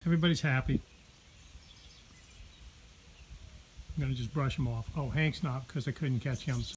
Everybody's happy. I'm going to just brush him off. Oh, Hank's not because I couldn't catch him.